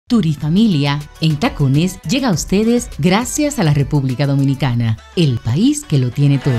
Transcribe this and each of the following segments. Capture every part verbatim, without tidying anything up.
Turifamilia en Tacones llega a ustedes gracias a la República Dominicana, el país que lo tiene todo.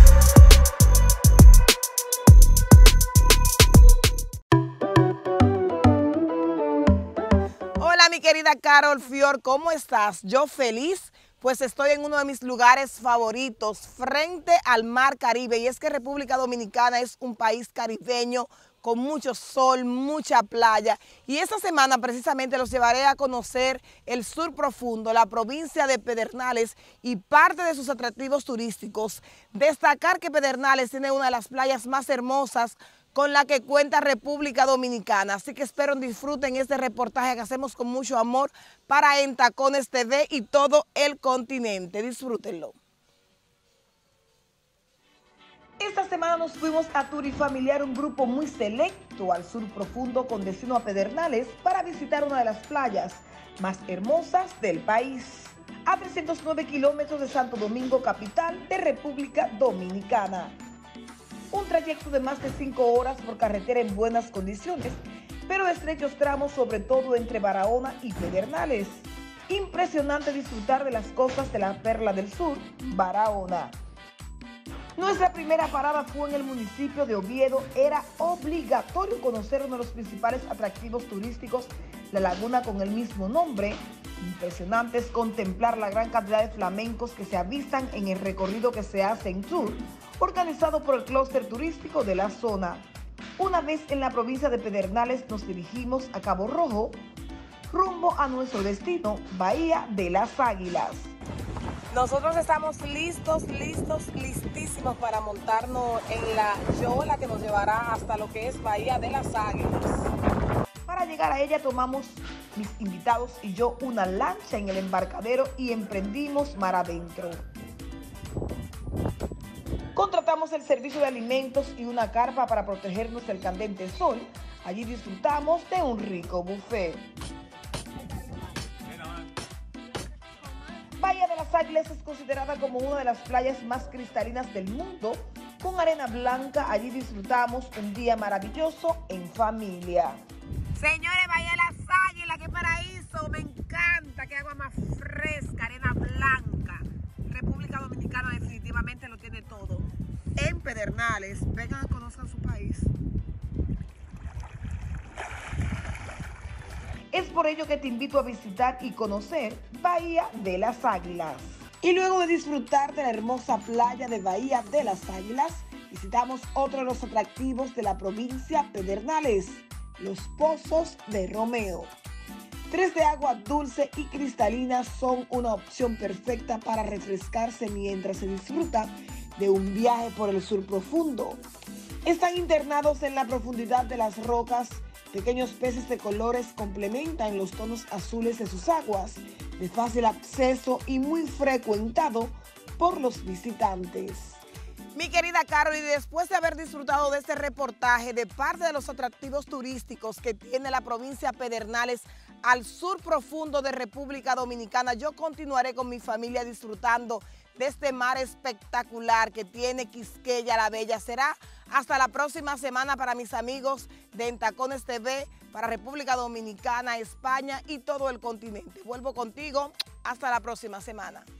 Hola mi querida Carol Fior, ¿cómo estás? Yo feliz, pues estoy en uno de mis lugares favoritos, frente al Mar Caribe, y es que República Dominicana es un país caribeño con mucho sol, mucha playa, y esta semana precisamente los llevaré a conocer el sur profundo, la provincia de Pedernales y parte de sus atractivos turísticos. Destacar que Pedernales tiene una de las playas más hermosas con la que cuenta República Dominicana, así que espero disfruten este reportaje que hacemos con mucho amor para En Tacones T V y todo el continente. Disfrútenlo. Esta semana nos fuimos a Turifamiliar, un grupo muy selecto al sur profundo con destino a Pedernales para visitar una de las playas más hermosas del país. A trescientos nueve kilómetros de Santo Domingo, capital de República Dominicana. Un trayecto de más de cinco horas por carretera en buenas condiciones, pero de estrechos tramos, sobre todo entre Barahona y Pedernales. Impresionante disfrutar de las costas de la Perla del Sur, Barahona. Nuestra primera parada fue en el municipio de Oviedo. Era obligatorio conocer uno de los principales atractivos turísticos, la laguna con el mismo nombre. Impresionante es contemplar la gran cantidad de flamencos que se avistan en el recorrido que se hace en tour, organizado por el clúster turístico de la zona. Una vez en la provincia de Pedernales nos dirigimos a Cabo Rojo, rumbo a nuestro destino, Bahía de las Águilas. Nosotros estamos listos, listos, listísimos para montarnos en la yola que nos llevará hasta lo que es Bahía de las Águilas. Para llegar a ella tomamos mis invitados y yo una lancha en el embarcadero y emprendimos mar adentro. Contratamos el servicio de alimentos y una carpa para protegernos del candente sol. Allí disfrutamos de un rico buffet. Bahía de las Águilas es considerada como una de las playas más cristalinas del mundo, con arena blanca. Allí disfrutamos un día maravilloso en familia. Señores, Bahía de las Águilas, qué paraíso, me encanta, qué agua más fresca, arena blanca. República Dominicana definitivamente lo tiene todo. En Pedernales, vengan a conocer su país. Es por ello que te invito a visitar y conocer Bahía de las Águilas. Y luego de disfrutar de la hermosa playa de Bahía de las Águilas, visitamos otro de los atractivos de la provincia Pedernales, los Pozos de Romeo. Tres de agua dulce y cristalina son una opción perfecta para refrescarse mientras se disfruta de un viaje por el sur profundo. Están internados en la profundidad de las rocas. Pequeños peces de colores complementan los tonos azules de sus aguas, de fácil acceso y muy frecuentado por los visitantes. Mi querida Carol, y después de haber disfrutado de este reportaje de parte de los atractivos turísticos que tiene la provincia Pedernales al sur profundo de República Dominicana, yo continuaré con mi familia disfrutando de este mar espectacular que tiene Quisqueya la Bella. Será hasta la próxima semana para mis amigos de En Tacones T V, para República Dominicana, España y todo el continente. Vuelvo contigo hasta la próxima semana.